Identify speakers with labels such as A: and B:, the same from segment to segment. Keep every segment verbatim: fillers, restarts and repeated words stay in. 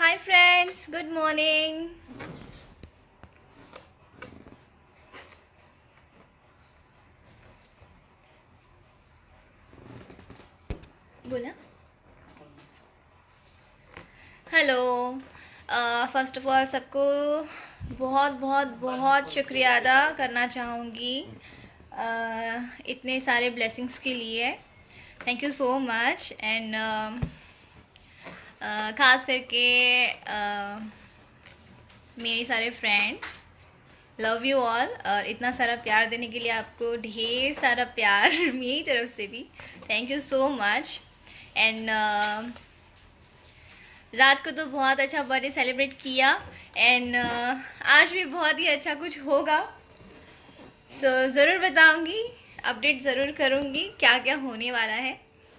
A: Hi friends, good morning. बोला hello. First of all सबको बहुत बहुत बहुत शुक्रिया अदा करना चाहूँगी uh, इतने सारे ब्लेसिंग्स के लिए। Thank you so much. And ख़ास करके uh, मेरे सारे फ्रेंड्स, लव यू ऑल। और इतना सारा प्यार देने के लिए आपको ढेर सारा प्यार मेरी तरफ से भी thank you so much. And रात को तो बहुत अच्छा बर्थडे सेलिब्रेट किया एंड uh, आज भी बहुत ही अच्छा कुछ होगा। सो so, ज़रूर बताऊंगी, अपडेट ज़रूर करूंगी क्या क्या होने वाला है।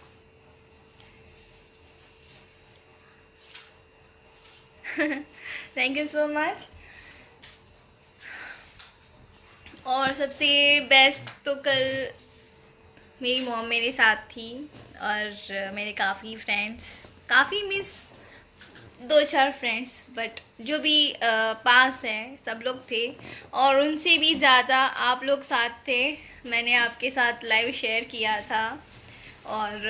A: Thank you so much. और सबसे बेस्ट तो कल मेरी मॉम मेरे साथ थी और मेरे काफ़ी फ्रेंड्स, काफ़ी मिस दो चार फ्रेंड्स, बट जो भी आ, पास है सब लोग थे। और उनसे भी ज़्यादा आप लोग साथ थे। मैंने आपके साथ लाइव शेयर किया था और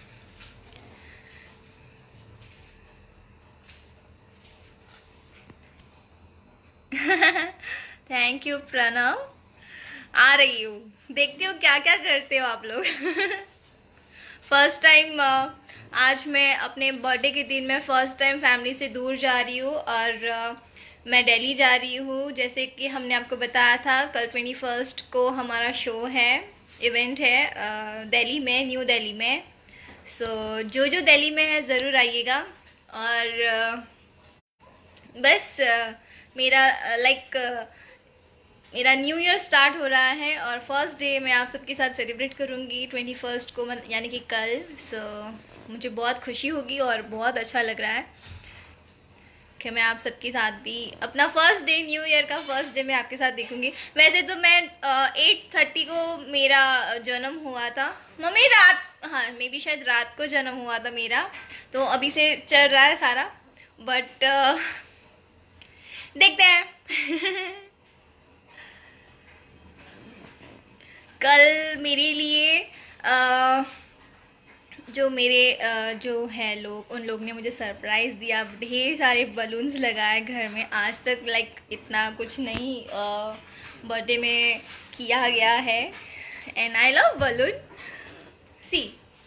A: थैंक यू प्रणव। आ रही हूँ, देखती हूँ क्या क्या करते हो आप लोग। फर्स्ट टाइम आज मैं अपने बर्थडे के दिन मैं फ़र्स्ट टाइम फैमिली से दूर जा रही हूँ और uh, मैं दिल्ली जा रही हूँ। जैसे कि हमने आपको बताया था कल ट्वेंटी फर्स्ट को हमारा शो है, इवेंट है दिल्ली में, न्यू दिल्ली में। सो so, जो जो दिल्ली में है ज़रूर आइएगा। और uh, बस uh, मेरा लाइक uh, like, मेरा न्यू ईयर स्टार्ट हो रहा है और फर्स्ट डे मैं आप सबके साथ सेलिब्रेट करूँगी ट्वेंटी फर्स्ट को, यानी कि कल। सो so, मुझे बहुत खुशी होगी और बहुत अच्छा लग रहा है कि मैं आप सबके साथ भी अपना फर्स्ट डे, न्यू ईयर का फर्स्ट डे मैं आपके साथ देखूँगी। वैसे तो मैं एट थर्टी को मेरा जन्म हुआ था, मम्मी रात, हाँ मे बी शायद रात को जन्म हुआ था मेरा, तो अभी से चल रहा है सारा, बट uh, देखते हैं। कल मेरे लिए आ, जो मेरे आ, जो है लोग, उन लोग ने मुझे सरप्राइज़ दिया, ढेर सारे बलून्स लगाए घर में। आज तक लाइक इतना कुछ नहीं बर्थडे में किया गया है and I love balloon. See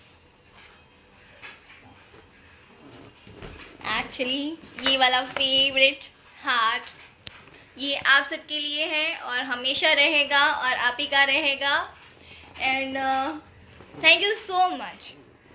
A: actually ये वाला फेवरेट हार्ट ये आप सबके लिए है और हमेशा रहेगा और आप ही का रहेगा। And thank you so much.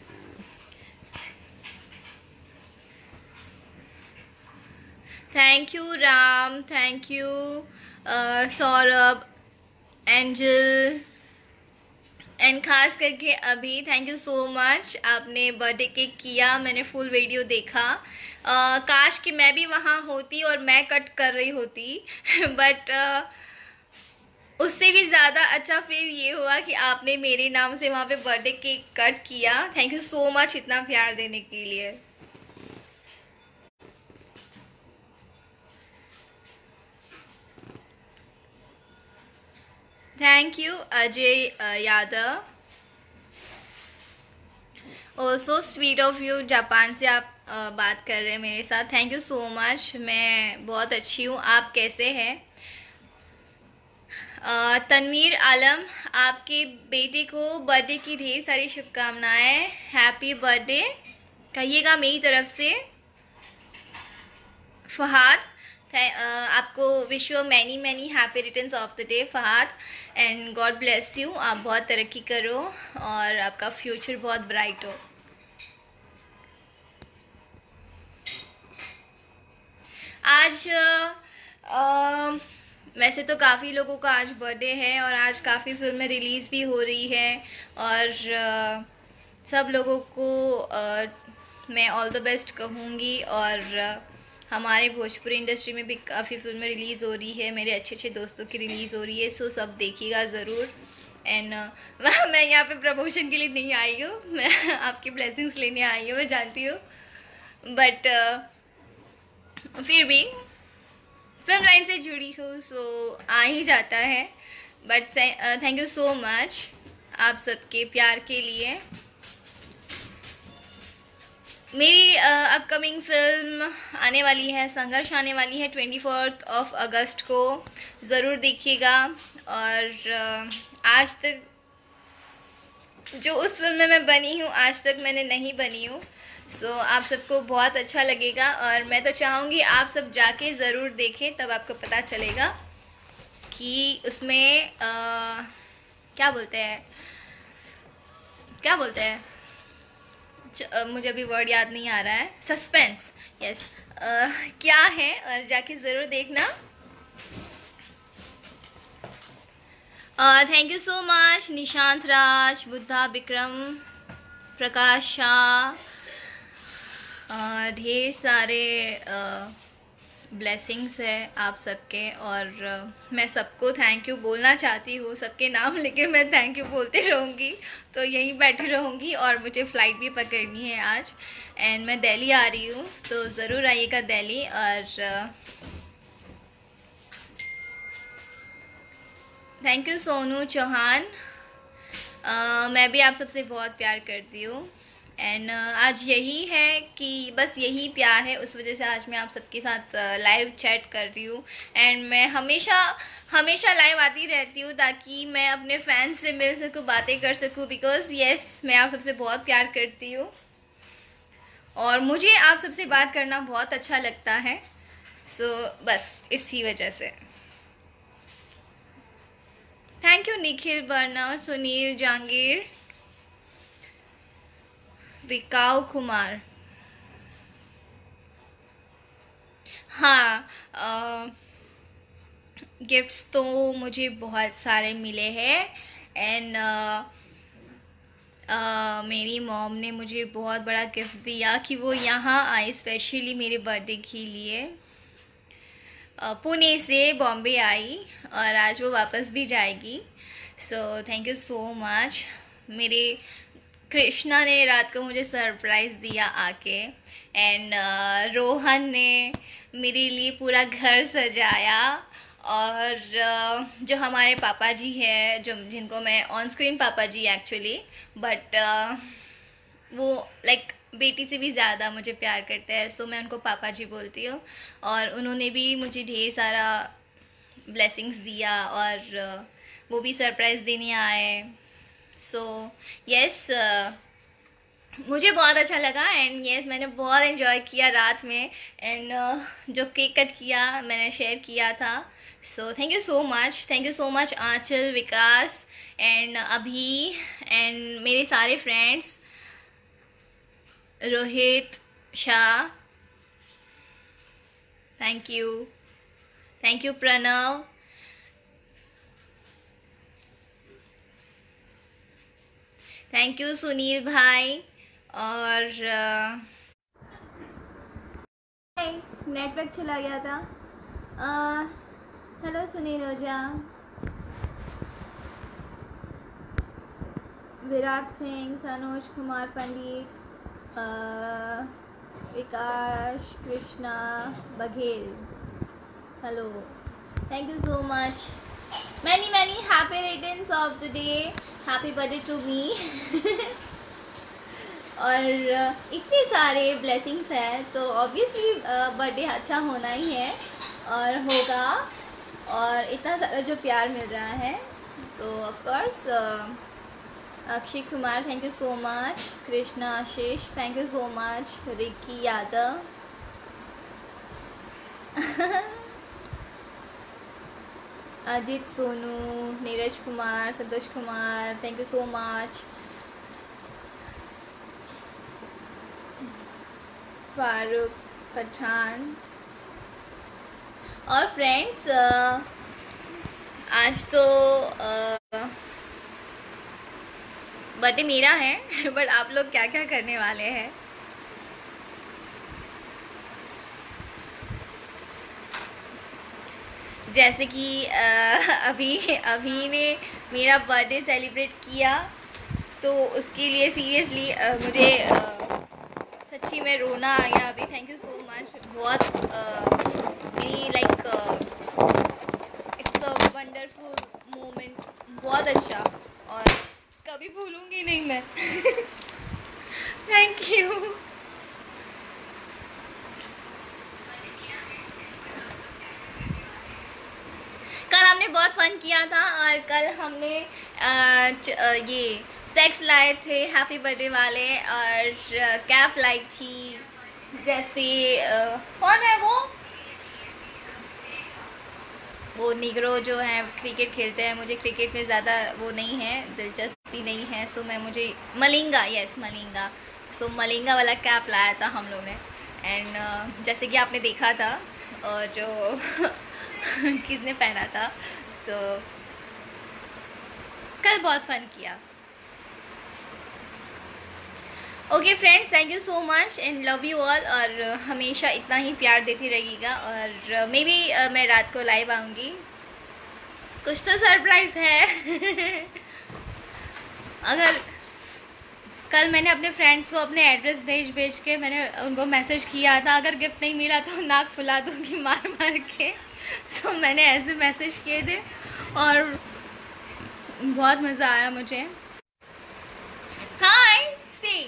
A: Thank you Ram, thank you Saurabh, Angel and खास करके अभी थैंक यू सो मच। आपने बर्थडे केक किया, मैंने फुल वीडियो देखा। uh, काश कि मैं भी वहाँ होती और मैं कट कर रही होती, बट uh, उससे भी ज़्यादा अच्छा फिर ये हुआ कि आपने मेरे नाम से वहाँ पे बर्थडे केक कट किया। थैंक यू सो मच इतना प्यार देने के लिए। Thank you Ajay Yadav. Oh so sweet of you, Japan से आप uh, बात कर रहे हैं मेरे साथ। थैंक यू सो मच, मैं बहुत अच्छी हूँ, आप कैसे हैं? uh, तनवीर आलम, आपके बेटे को बर्थडे की ढेर सारी शुभकामनाएं, हैप्पी बर्थडे कहिएगा मेरी तरफ से। फहाद, Uh, आपको wish you many many happy returns of the day Fahad and God bless you. आप बहुत तरक्की करो और आपका फ्यूचर बहुत ब्राइट हो। आज uh, वैसे तो काफ़ी लोगों का आज बर्थडे है और आज काफ़ी फिल्में रिलीज़ भी हो रही है और uh, सब लोगों को uh, मैं ऑल द बेस्ट कहूँगी। और uh, हमारे भोजपुरी इंडस्ट्री में भी काफ़ी फिल्में रिलीज़ हो रही है, मेरे अच्छे अच्छे दोस्तों की रिलीज़ हो रही है, सो सब देखिएगा ज़रूर। एंड uh, मैं यहाँ पे प्रमोशन के लिए नहीं आई हूँ, मैं आपकी ब्लेसिंग्स लेने आई हूँ, मैं जानती हूँ, बट uh, फिर भी फिल्म लाइन से जुड़ी हूँ सो आ ही जाता है। But thank you so much आप सबके प्यार के लिए। मेरी अपकमिंग फिल्म आने वाली है, संघर्ष आने वाली है ट्वेंटी फोर्थ ऑफ अगस्त को, ज़रूर देखिएगा। और uh, आज तक जो उस फिल्म में मैं बनी हूँ आज तक मैंने नहीं बनी हूँ, सो so, आप सबको बहुत अच्छा लगेगा। और मैं तो चाहूँगी आप सब जाके ज़रूर देखें, तब आपको पता चलेगा कि उसमें आ, क्या बोलते हैं क्या बोलते हैं मुझे अभी वर्ड याद नहीं आ रहा है, सस्पेंस, यस, क्या है, और जाके ज़रूर देखना। Thank you so much Nishant Raj, Buddha Vikram, Prakash Shah, ढेर सारे ब्लेसिंग्स है आप सबके। और uh, मैं सबको थैंक यू बोलना चाहती हूँ, सबके नाम लेके मैं थैंक यू बोलती रहूँगी, तो यहीं बैठी रहूँगी। और मुझे फ़्लाइट भी पकड़नी है आज, एंड मैं दिल्ली आ रही हूँ, तो ज़रूर आइएगा दिल्ली। और thank you Sonu Chauhan, uh, मैं भी आप सबसे बहुत प्यार करती हूँ। एंड uh, आज यही है कि बस यही प्यार है, उस वजह से आज मैं आप सबके साथ लाइव uh, चैट कर रही हूँ। एंड मैं हमेशा हमेशा लाइव आती रहती हूँ ताकि मैं अपने फैंस से मिल सकूँ, बातें कर सकूँ, बिकॉज़ येस मैं आप सबसे बहुत प्यार करती हूँ और मुझे आप सबसे बात करना बहुत अच्छा लगता है। सो so, बस इसी वजह से थैंक यू निखिल वर्ना, सुनील जहांगीर, विकाऊ कुमार। हाँ, गिफ्ट्स तो मुझे बहुत सारे मिले हैं। एंड मेरी मॉम ने मुझे बहुत बड़ा गिफ्ट दिया कि वो यहाँ आई स्पेशली मेरे बर्थडे के लिए। uh, पुणे से बॉम्बे आई और आज वो वापस भी जाएगी। So thank you so much. मेरे कृष्णा ने रात को मुझे सरप्राइज़ दिया आके। एंड uh, रोहन ने मेरे लिए पूरा घर सजाया। और uh, जो हमारे पापा जी है, जो जिनको मैं ऑन स्क्रीन पापा जी एक्चुअली, बट uh, वो लाइक like, बेटी से भी ज़्यादा मुझे प्यार करते हैं, सो मैं उनको पापा जी बोलती हूँ। और उन्होंने भी मुझे ढेर सारा ब्लेसिंग्स दिया और uh, वो भी सरप्राइज़ देने आए। So so, yes yes, uh, मुझे बहुत अच्छा लगा। एंड यस yes, मैंने बहुत एंजॉय किया रात में। एंड uh, जो केक कट किया मैंने शेयर किया था। So thank you so much, thank you so much Aanchal, Vikas and Abhi and मेरे सारे friends, Rohit Shah, thank you, thank you Pranav, thank you Sunil भाई। और नेटवर्क uh, चला गया था। Hello uh, Sunil Ojha, Virat Singh, Sanoj Kumar Pandit, uh, Vikas Krishna Baghel, hello, thank you so much. Many many happy returns of the day, happy birthday to me. और इतने सारे ब्लेसिंग्स हैं तो ऑब्वियसली बर्थडे अच्छा होना ही है और होगा। और इतना सारा जो प्यार मिल रहा है, so of course. Akshay Kumar, thank you so much. Krishna Ashish, thank you so much. Ricky Yadav, Ajit Sonu, Neeraj Kumar, Santosh Kumar, thank you so much. Farooq Pathan. और फ्रेंड्स आज तो बर्थडे मेरा है, बट आप लोग क्या क्या करने वाले हैं? जैसे कि अभी अभी ने मेरा बर्थडे सेलिब्रेट किया, तो उसके लिए सीरियसली मुझे सच्ची में रोना आ गया अभी। Thank you so much. बहुत like it's a wonderful moment, बहुत अच्छा, और कभी भूलूंगी नहीं मैं। Thank you. कल हमने बहुत फन किया था, और कल हमने आ, च, आ, ये स्पेक्स लाए थे हैप्पी बर्थडे वाले, और कैप लाई थी। जैसे आ, कौन है वो वो निगरो जो है क्रिकेट खेलते हैं। मुझे क्रिकेट में ज़्यादा वो नहीं है, दिलचस्पी नहीं है, सो मैं मुझे मलिंगा, यस मलिंगा, सो मलिंगा वाला कैप लाया था हम लोग ने। एंड जैसे कि आपने देखा था, और जो किसने पहना था, सो कल बहुत फन किया। Okay friends, thank you so much and love you all, और हमेशा इतना ही प्यार देती रहिएगा। और मे बी uh, मैं रात को लाइव आऊँगी, कुछ तो सरप्राइज़ है। अगर कल मैंने अपने फ्रेंड्स को अपने एड्रेस भेज भेज के मैंने उनको मैसेज किया था, अगर गिफ्ट नहीं मिला तो नाक फुला दूँगी मार मार के। सो so, मैंने ऐसे मैसेज किए थे, और बहुत मज़ा आया मुझे। हाय सी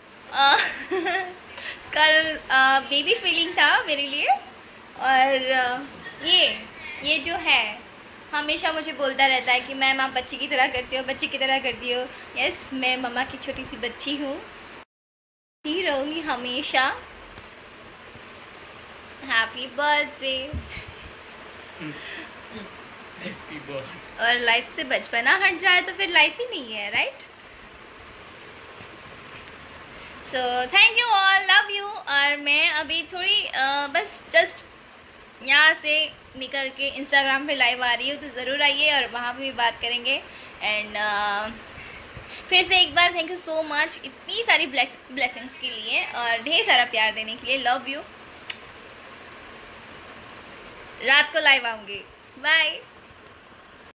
A: कल बेबी फीलिंग था मेरे लिए, और uh, ये ये जो है हमेशा मुझे बोलता रहता है कि मैम आप बच्ची की तरह करती हो, बच्ची की तरह करती हो। यस, मैं मम्मा की छोटी सी बच्ची हूँ, ही रहूँगी हमेशा। Happy birthday. और लाइफ से बचपना हट जाए तो फिर लाइफ ही नहीं है, right? So thank you all, love you. और मैं अभी थोड़ी uh, बस जस्ट यहाँ से निकल के इंस्टाग्राम पे लाइव आ रही हूँ, तो ज़रूर आइए और वहाँ पे भी बात करेंगे। एंड uh, फिर से एक बार थैंक यू सो मच इतनी सारी ब्लेसिंग्स के लिए और ढेर सारा प्यार देने के लिए। Love you. रात को लाइव आऊँगी। बाय।